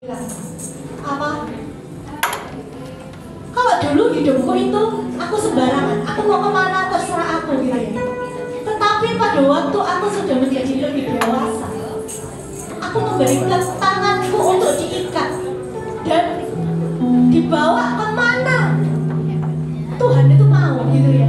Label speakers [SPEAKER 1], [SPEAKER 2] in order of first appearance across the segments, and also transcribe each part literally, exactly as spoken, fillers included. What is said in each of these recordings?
[SPEAKER 1] Apa? Kalau dulu hidupku itu aku sembarangan, aku mau kemana terserah aku gitu ya. Tetapi pada waktu aku sudah menjadi lebih dewasa, aku memberikan tanganku untuk diikat dan dibawa kemana Tuhan itu mau gitu ya.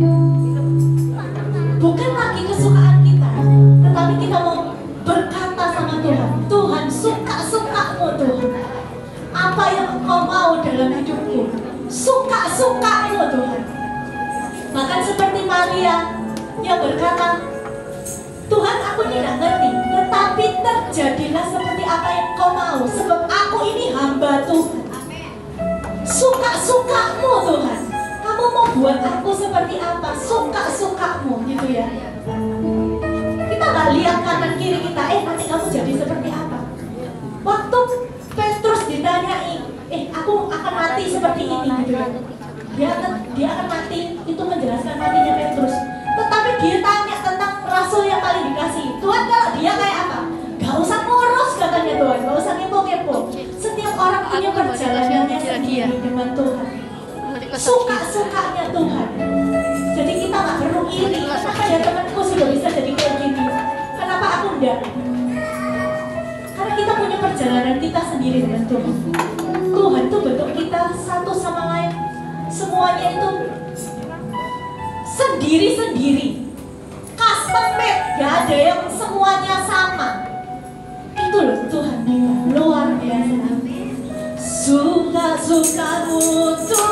[SPEAKER 1] Bukan lagi kesukaan kita, tetapi kita mau berkata sama Tuhan, Tuhan suka-sukamu Tuhan. Apa yang Engkau mau dalam hidupku, suka-sukamu Tuhan. Bahkan seperti Maria yang berkata, Tuhan aku tidak ngerti, tetapi terjadilah seperti apa yang Kau mau, sebab aku ini hamba Tuhan. Suka-sukamu Tuhan, Kamu mau buat aku seperti apa, suka-sukamu gitu ya. Kita gak lihat kanan kiri kita, eh nanti kamu jadi seperti apa. Waktu Petrus ditanyai, eh aku akan mati seperti ini gitu ya. Dia akan, dia akan mati, itu menjelaskan matinya Petrus. Tetapi dia tanya tentang rasul yang paling dikasih. Tuhan kalau dia kayak apa? Gak usah ngurus katanya Tuhan, gak usah kepo-kepo. Setiap orang punya perjalanannya sendiri dengan Tuhan. Suka-sukanya Tuhan. Jadi kita gak perlu iri. Kenapa ya temanku sudah bisa jadi kayak gini? Kenapa aku enggak? Karena kita punya perjalanan kita sendiri dengan Tuhan. Tuhan tuh bentuk kita satu sama lain. Semuanya itu sendiri-sendiri, custom made, gak ada yang semuanya sama. Itu loh Tuhan kita, luar biasa. Suka-sukamu Tuhan.